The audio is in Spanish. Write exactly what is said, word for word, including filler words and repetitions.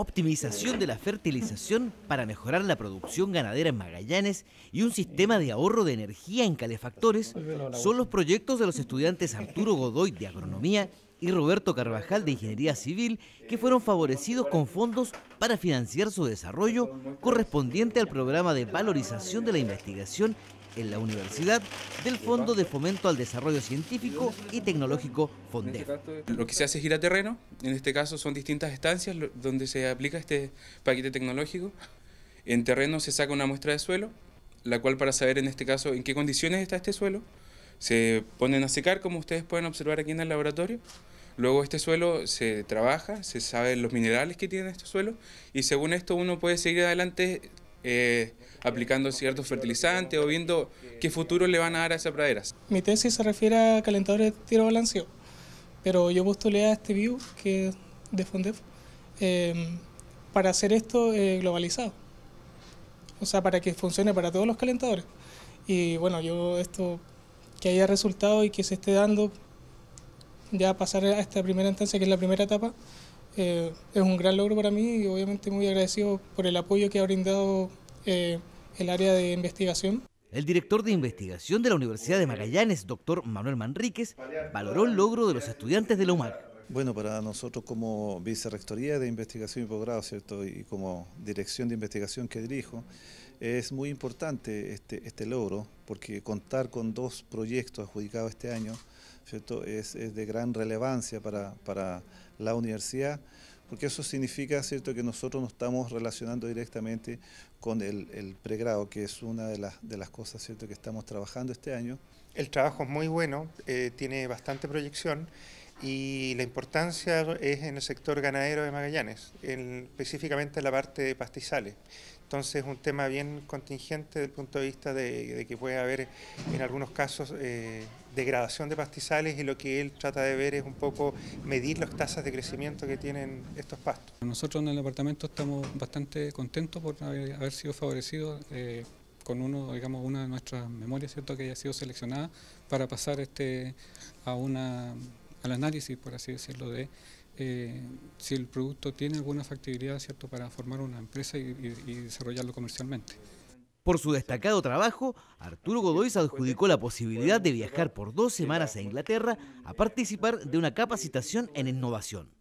optimización de la fertilización para mejorar la producción ganadera en Magallanes y un sistema de ahorro de energía en calefactores son los proyectos de los estudiantes Arturo Godoy de Agronomía y Roberto Carvajal de Ingeniería Civil, que fueron favorecidos con fondos para financiar su desarrollo correspondiente al programa de valorización de la investigación en la universidad del Fondo de Fomento al Desarrollo Científico y Tecnológico FONDEF. Lo que se hace es ir a terreno, en este caso son distintas estancias donde se aplica este paquete tecnológico. En terreno se saca una muestra de suelo, la cual para saber en este caso en qué condiciones está este suelo, se ponen a secar como ustedes pueden observar aquí en el laboratorio. Luego este suelo se trabaja, se sabe los minerales que tiene este suelo y según esto uno puede seguir adelante eh, aplicando ciertos fertilizantes o viendo qué futuro le van a dar a esa pradera. Mi tesis se refiere a calentadores de tiro balanceo, pero yo postulé a este B I U, que es de FONDEF, eh, para hacer esto eh, globalizado, o sea, para que funcione para todos los calentadores. Y bueno, yo esto, que haya resultado y que se esté dando, ya pasar a esta primera instancia, que es la primera etapa, eh, es un gran logro para mí y obviamente muy agradecido por el apoyo que ha brindado eh, el área de investigación. El director de investigación de la Universidad de Magallanes, doctor Manuel Manríquez, valoró el logro de los estudiantes de la U M A C. Bueno, para nosotros como Vicerrectoría de Investigación y Posgrado, ¿cierto?, y como Dirección de Investigación que dirijo, es muy importante este, este logro, porque contar con dos proyectos adjudicados este año, ¿cierto?, es, es de gran relevancia para, para la universidad, porque eso significa, ¿cierto?, que nosotros nos estamos relacionando directamente con el, el pregrado, que es una de las, de las cosas, ¿cierto?, que estamos trabajando este año. El trabajo es muy bueno, eh, tiene bastante proyección y la importancia es en el sector ganadero de Magallanes, en, específicamente en la parte de pastizales. Entonces es un tema bien contingente desde el punto de vista de, de que puede haber en algunos casos eh, degradación de pastizales y lo que él trata de ver es un poco medir las tasas de crecimiento que tienen estos pastos. Nosotros en el departamento estamos bastante contentos por haber, haber sido favorecidos eh, con uno, digamos, una de nuestras memorias, ¿cierto?, que haya sido seleccionada para pasar este a una al análisis, por así decirlo, de eh, si el producto tiene alguna factibilidad, ¿cierto?, para formar una empresa y, y, y desarrollarlo comercialmente. Por su destacado trabajo, Arturo Godoy se adjudicó la posibilidad de viajar por dos semanas a Inglaterra a participar de una capacitación en innovación.